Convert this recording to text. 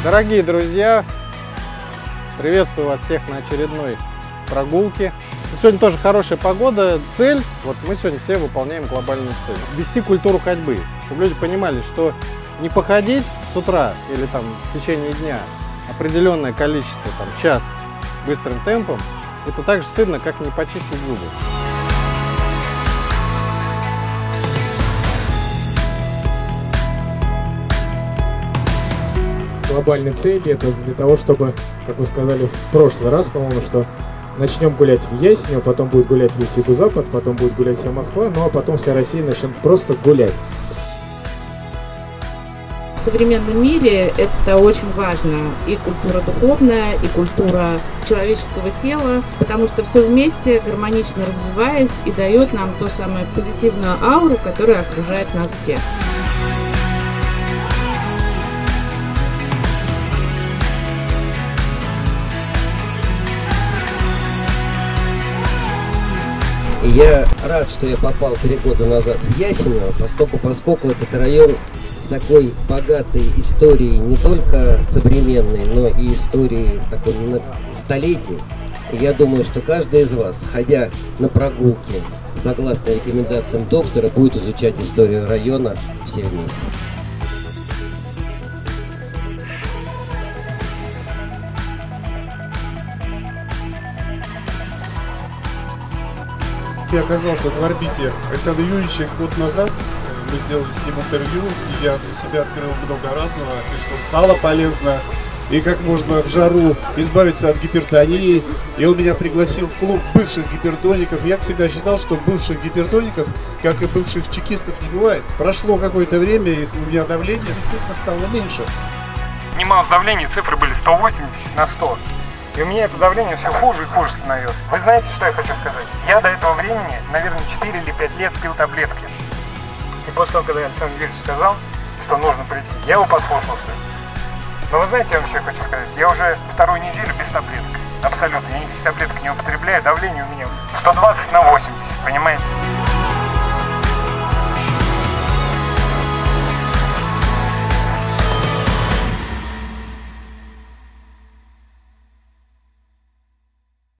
Дорогие друзья, приветствую вас всех на очередной прогулке. Сегодня тоже хорошая погода. Цель, вот мы сегодня все выполняем глобальную цель. Ввести культуру ходьбы, чтобы люди понимали, что не походить с утра или там в течение дня определенное количество, там час быстрым темпом, это так же стыдно, как не почистить зубы. Глобальной цели это для того, чтобы, как вы сказали в прошлый раз, по-моему, что начнем гулять в Ясенево, потом будет гулять весь Юго-Запад, потом будет гулять вся Москва, ну а потом вся Россия начнет просто гулять. В современном мире это очень важно, и культура духовная, и культура человеческого тела, потому что все вместе, гармонично развиваясь, и дает нам ту самую позитивную ауру, которая окружает нас всех. Я рад, что я попал 3 года назад в Ясенево, поскольку этот район с такой богатой историей, не только современной, но и историей такой столетней. И я думаю, что каждый из вас, ходя на прогулки, согласно рекомендациям доктора, будет изучать историю района все вместе. Я оказался в орбите Александра Юрьевича год назад. Мы сделали с ним интервью, и я для себя открыл много разного. И что сало полезно, и как можно в жару избавиться от гипертонии. И он меня пригласил в клуб бывших гипертоников. Я всегда считал, что бывших гипертоников, как и бывших чекистов, не бывает. Прошло какое-то время, и у меня давление действительно стало меньше. Снималось давление, цифры были 180/100. И у меня это давление все хуже и хуже становилось. Вы знаете, что я хочу сказать? Я до этого времени, наверное, 4 или 5 лет пил таблетки. И после того, когда Александр Юрьевич сказал, что нужно прийти, я его послушался. Но вы знаете, я вам еще хочу сказать, я уже 2-ю неделю без таблеток. Абсолютно. Я никаких таблеток не употребляю, давление у меня 120/80, понимаете?